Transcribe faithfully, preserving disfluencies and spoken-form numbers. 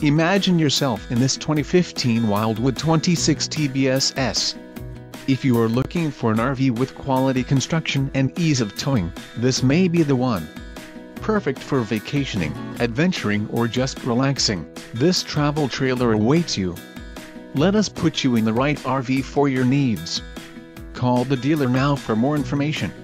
Imagine yourself in this twenty fifteen Wildwood twenty-six T B S S. If you are looking for an R V with quality construction and ease of towing, this may be the one. Perfect for vacationing, adventuring or just relaxing, this travel trailer awaits you. Let us put you in the right R V for your needs. Call the dealer now for more information.